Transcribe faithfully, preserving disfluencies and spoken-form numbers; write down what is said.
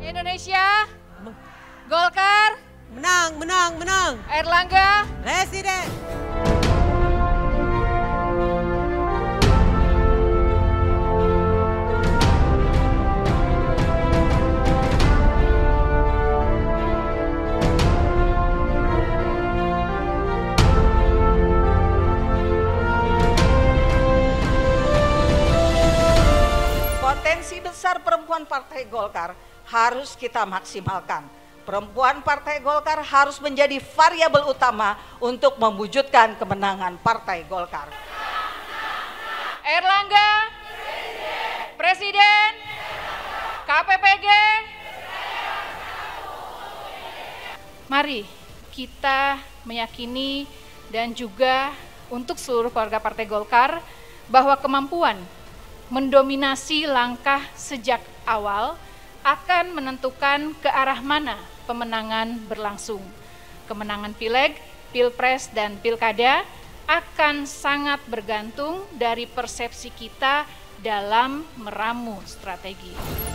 Indonesia, Golkar, Menang, menang, menang. Erlangga, Presiden. Potensi besar perempuan Partai Golkar harus kita maksimalkan. Perempuan Partai Golkar harus menjadi variabel utama untuk mewujudkan kemenangan Partai Golkar. Erlangga, Presiden, K P P G. Mari kita meyakini dan juga untuk seluruh keluarga Partai Golkar bahwa kemampuan mendominasi langkah sejak awal akan menentukan ke arah mana pemenangan berlangsung. Kemenangan Pileg, Pilpres, dan Pilkada akan sangat bergantung dari persepsi kita dalam meramu strategi.